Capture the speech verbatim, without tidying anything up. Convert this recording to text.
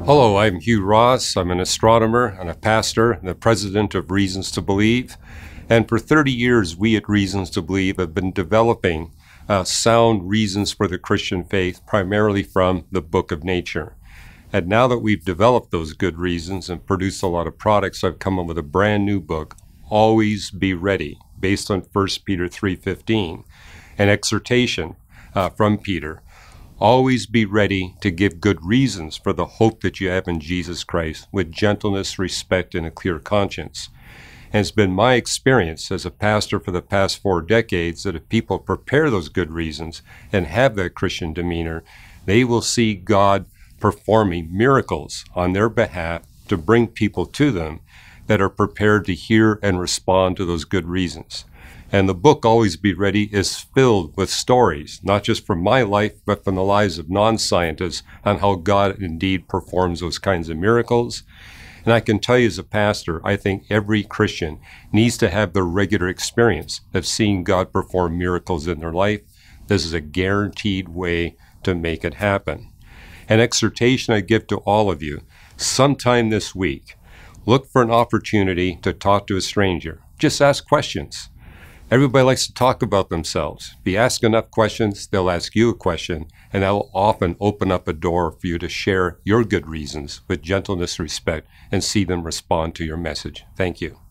Hello, I'm Hugh Ross. I'm an astronomer and a pastor and the president of Reasons to Believe. And for thirty years, we at Reasons to Believe have been developing uh, sound reasons for the Christian faith, primarily from the Book of Nature. And now that we've developed those good reasons and produced a lot of products, I've come up with a brand new book, Always Be Ready, based on First Peter three fifteen, an exhortation uh, from Peter. Always be ready to give good reasons for the hope that you have in Jesus Christ with gentleness, respect, and a clear conscience. And it's been my experience as a pastor for the past four decades that if people prepare those good reasons and have that Christian demeanor, they will see God performing miracles on their behalf to bring people to them that are prepared to hear and respond to those good reasons. And the book, Always Be Ready, is filled with stories, not just from my life, but from the lives of non-scientists on how God indeed performs those kinds of miracles. And I can tell you as a pastor, I think every Christian needs to have the regular experience of seeing God perform miracles in their life. This is a guaranteed way to make it happen. An exhortation I give to all of you, sometime this week, look for an opportunity to talk to a stranger. Just ask questions. Everybody likes to talk about themselves. If you ask enough questions, they'll ask you a question, and that will often open up a door for you to share your good reasons with gentleness, respect, and see them respond to your message. Thank you.